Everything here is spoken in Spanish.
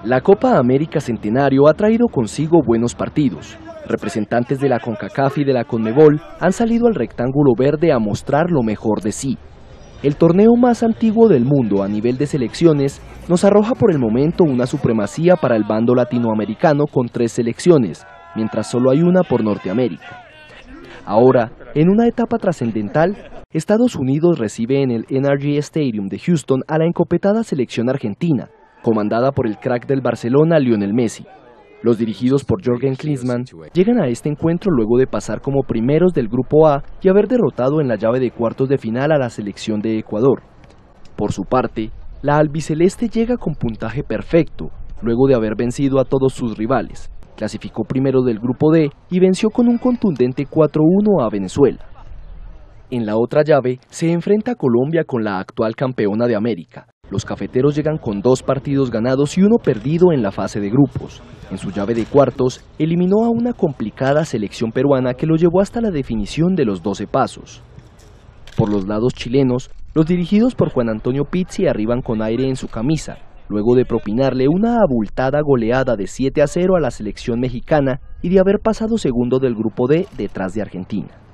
La Copa América Centenario ha traído consigo buenos partidos. Representantes de la CONCACAF y de la CONMEBOL han salido al rectángulo verde a mostrar lo mejor de sí. El torneo más antiguo del mundo a nivel de selecciones nos arroja por el momento una supremacía para el bando latinoamericano con 3 selecciones, mientras solo hay una por Norteamérica. Ahora, en una etapa trascendental, Estados Unidos recibe en el NRG Stadium de Houston a la encopetada selección argentina, comandada por el crack del Barcelona, Lionel Messi. Los dirigidos por Jürgen Klinsmann llegan a este encuentro luego de pasar como primeros del Grupo A y haber derrotado en la llave de cuartos de final a la selección de Ecuador. Por su parte, la albiceleste llega con puntaje perfecto, luego de haber vencido a todos sus rivales. Clasificó primero del Grupo D y venció con un contundente 4-1 a Venezuela. En la otra llave se enfrenta Colombia con la actual campeona de América. Los cafeteros llegan con 2 partidos ganados y 1 perdido en la fase de grupos. En su llave de cuartos, eliminó a una complicada selección peruana que lo llevó hasta la definición de los 12 pasos. Por los lados chilenos, los dirigidos por Juan Antonio Pizzi arriban con aire en su camisa, luego de propinarle una abultada goleada de 7-0 a la selección mexicana y de haber pasado segundo del Grupo D detrás de Argentina.